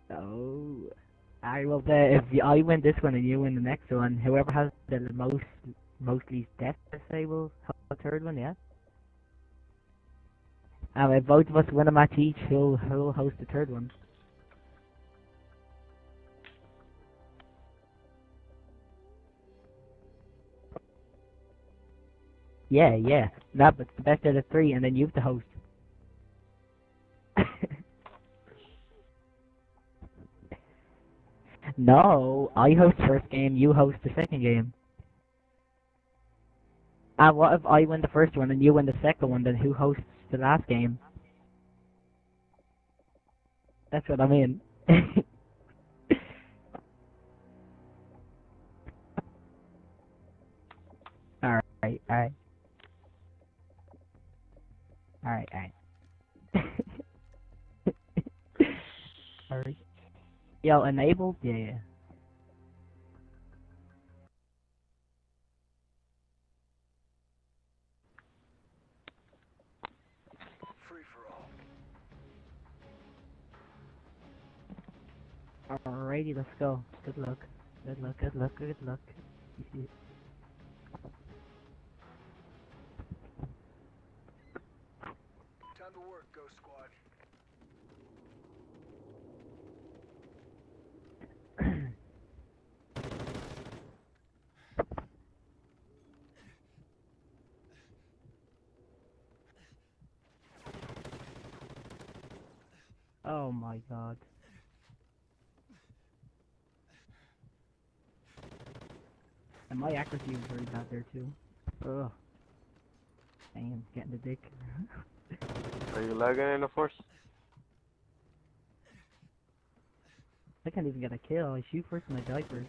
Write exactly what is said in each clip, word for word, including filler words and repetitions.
Oh. I will bet if y- I win this one and you win the next one, whoever has the most mostly deaths, I say, will have a third one, yeah? And if both of us win a match each, who'll, who'll host the third one? Yeah, yeah. No, but it's the best out of three, and then you have to host. No, I host first game, you host the second game. And what if I win the first one and you win the second one, then who hosts the last game? That's what I mean. alright, alright. Alright, alright. Alright. Yo, enabled? Yeah, yeah. Free for all. Alrighty, let's go. Good luck. Good luck, good luck, good luck. Time to work, Ghost Squad. Oh my god. And my accuracy was very bad there too. Ugh. Damn, getting the dick. Are you lagging in the force? I can't even get a kill. I shoot first and I die first.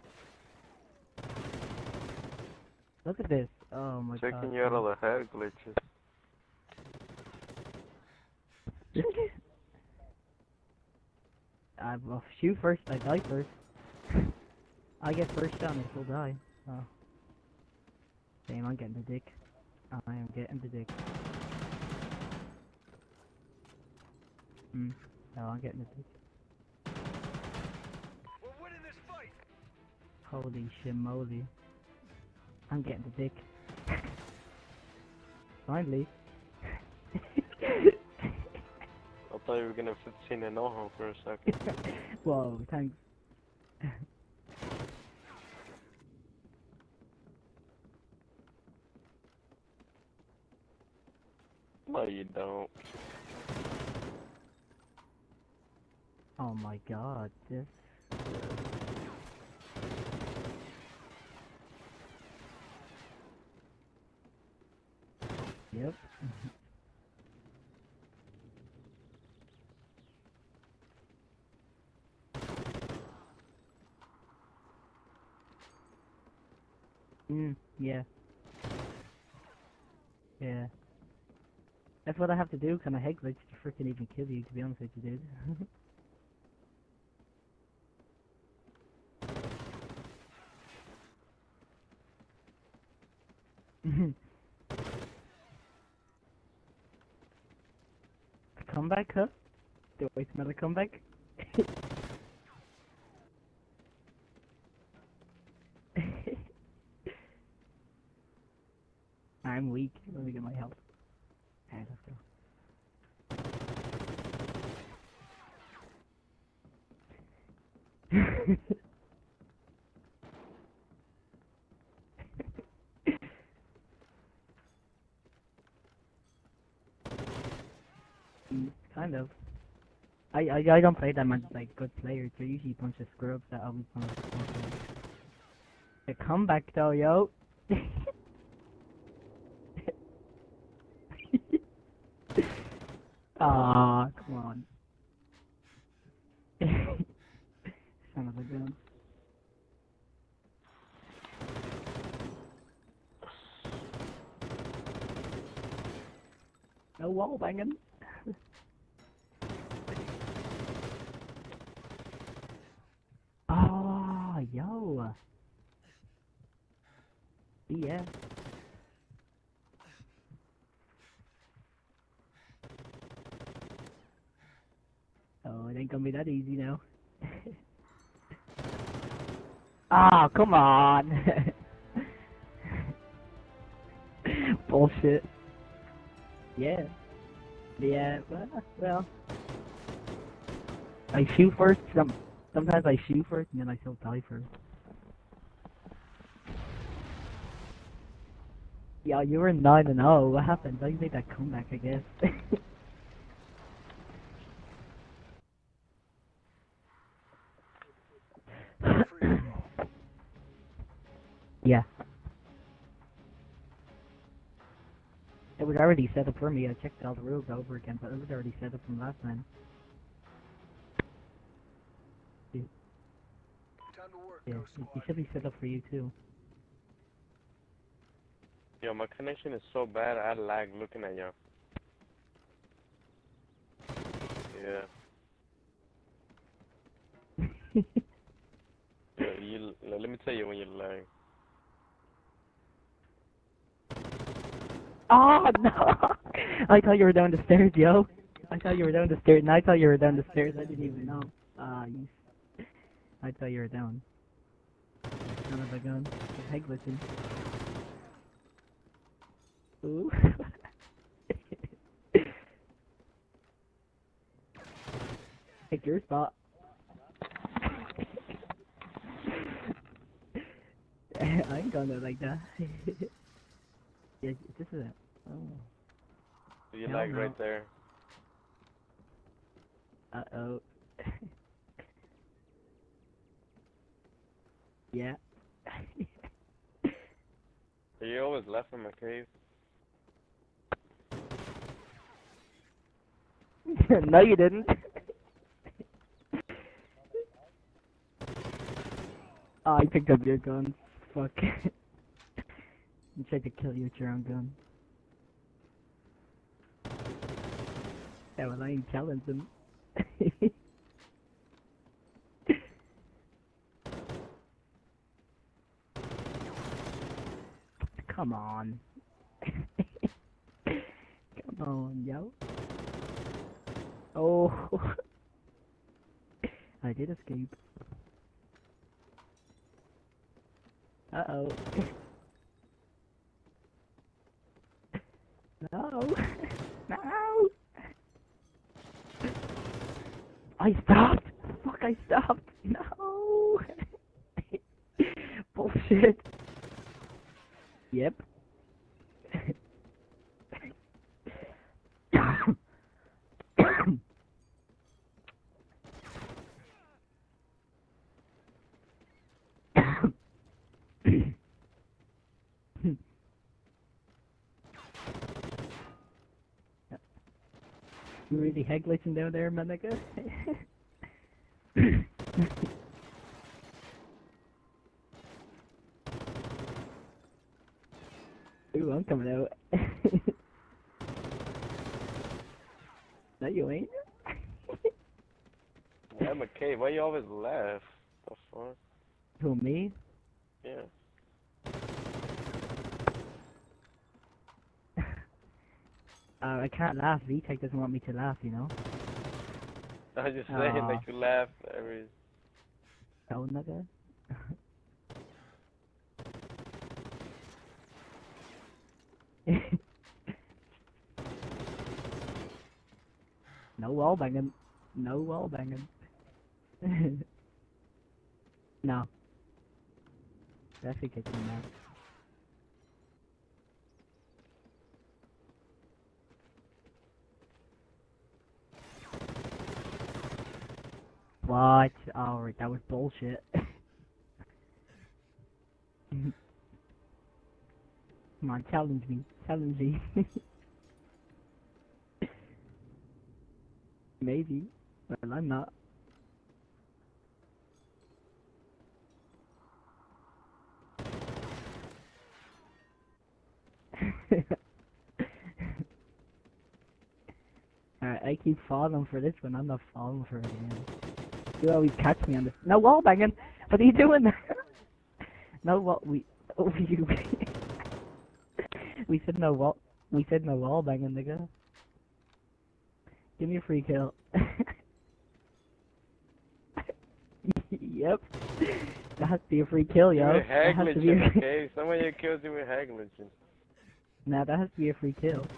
Look at this. Oh my god. Checking you out of the head glitches. I will shoot first, I die first. I get first shot and I still die. Oh. Damn, I'm getting the dick. I am getting the dick. Hmm. No, I'm getting the dick. We're winning this fight. Holy shit-moly. I'm getting the dick. Finally. I thought you were gonna fifteen and oh for a second. Whoa, thanks. No, you don't. Oh my god, this. Yep. Mm, yeah. Yeah. That's what I have to do, kind of head glitch to freaking even kill you, to be honest with you, dude. Comeback, huh? Do I smell a comeback? I'm weak. Let me get my health. Alright, let's go. Mm, kind of. I, I I don't play them as like good players. They're usually a bunch of scrubs that always want to. The comeback though, yo. Ah, come on. Son of a gun. No wall banging. Oh, yo. Yeah. Oh, it ain't gonna be that easy now. Ah, come on. Bullshit. Yeah. Yeah, well, well. I shoot first, some, sometimes I shoot first and then I still die first. Yeah, you were nine and oh. What happened? I made that comeback, I guess. Yeah. It was already set up for me. I checked all the rules over again, but it was already set up from last time. Yeah, Time to work, yeah. go It squad. should be set up for you too. Yo, my connection is so bad, I lag looking at you. Yeah. Yo, you, let me tell you when you lag. Oh no! I thought you were down the stairs, yo. I thought you were down the stairs, and I thought you were down the stairs. I didn't even know. Ah, uh, you. I thought you were down. Son of a gun. Head glitching. Ooh. Pick your spot. I ain't gonna like that. Yeah, this is it. Oh. You Hell lag no. right there. Uh oh. Yeah. You always left in my cave. No, you didn't. Oh, I picked up your gun. Fuck. You tried to kill you with your own gun. Yeah, well, I ain't challenging him. Come on. Come on, yo. Oh. I did escape. Uh-oh. No. No. I stopped. Fuck, I stopped. No. Bullshit. Yep. You really head glitching down there, my nigga? Ooh, I'm coming out. No, you ain't. Yeah, I'm a cave. Why you always laugh? The fuck? Who, me? Yeah. Uh, I can't laugh. V-Tech doesn't want me to laugh, you know? I just saying Aw. like you laugh every. Oh, nigga. No wall banging. No wall banging. No. Definitely kicking now. What? Oh, that was bullshit. Come on, challenge me. Challenge me. Maybe. Well, I'm not. Alright, I keep falling for this one. I'm not falling for it again. You always catch me on this. No wall banging. What are you doing? No what we. Oh, you. We said no wall. We said no wall banging, nigga. Give me a free kill. Yep. That has to be a free kill, yo. You're That has to be glitching, a... okay? Some of your kills you were hag glitching. Nah, that has to be a free kill.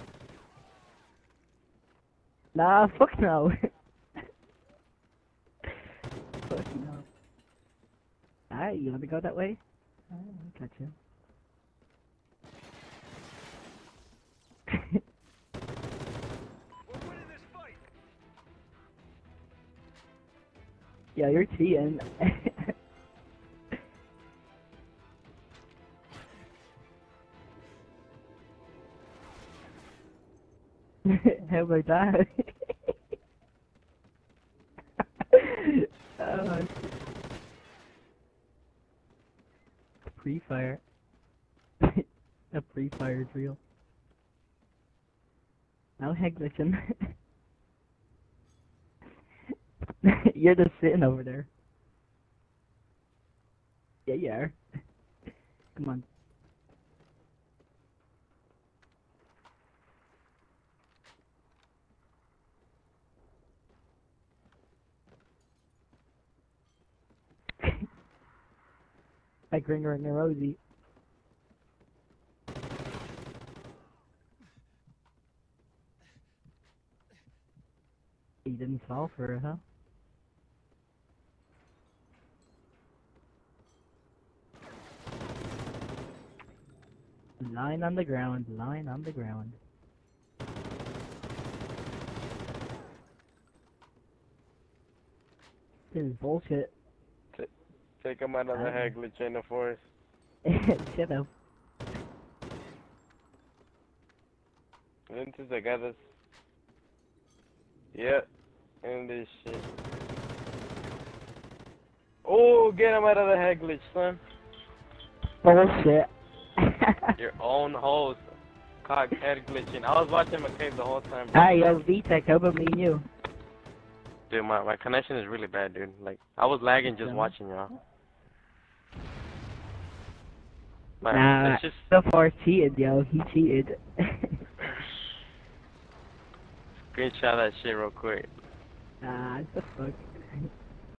Nah, fuck no. Fuck no. Alright, you wanna go that way? Alright, I got you. We're winning this fight. Yeah, you're cheating. How about that? Oh, pre-fire. A pre-fire is real. No head glitching. You're just sitting over there. Yeah, you are. Come on. Like Ringer and Rosie. You didn't fall for it, huh? Line on the ground, line on the ground. This is bullshit. Take him out of the Ah. hag glitch in the forest. Shut up. Entonces acá this. Yeah. And this shit. Oh, get him out of the hag glitch, son. Bullshit. Your own host. Cock head glitching. I was watching McCabe the whole time. Hi, yo, V-Tech, how about me and you? Dude, my, my connection is really bad, dude. Like, I was lagging just Yeah. watching y'all. Man, Nah, it's just... so far cheated, yo. He cheated. Screenshot that shit real quick. Nah, what the fuck?